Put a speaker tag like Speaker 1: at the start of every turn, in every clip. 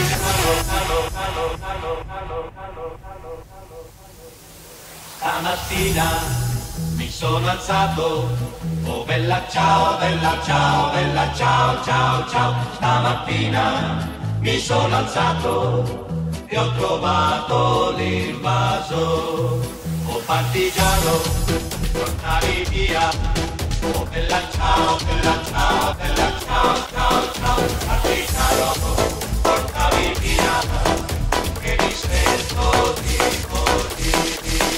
Speaker 1: Stamattina mi sono alzato, oh bella ciao, bella ciao, bella ciao, ciao, ciao. Stamattina mi sono alzato e ho trovato l'invaso. Oh partigiano, portami via, oh bella ciao, bella ciao, bella ciao, ciao, ciao. Partigiano, portami via, che mi sento di così.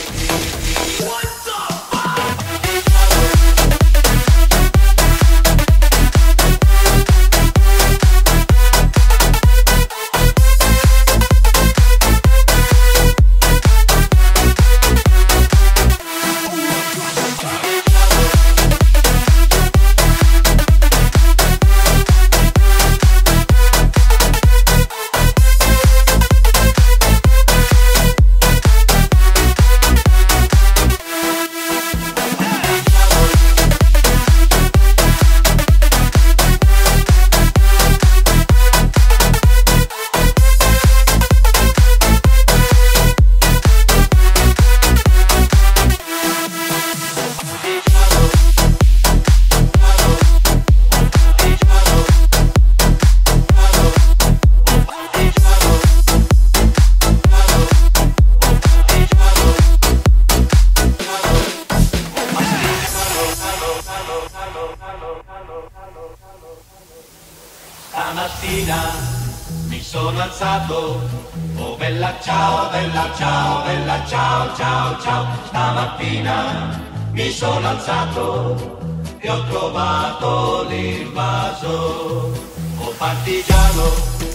Speaker 1: Stamattina mi sono alzato, oh bella ciao, bella ciao, bella ciao, ciao, ciao. Stamattina mi sono alzato e ho trovato l'invaso. Oh partigiano,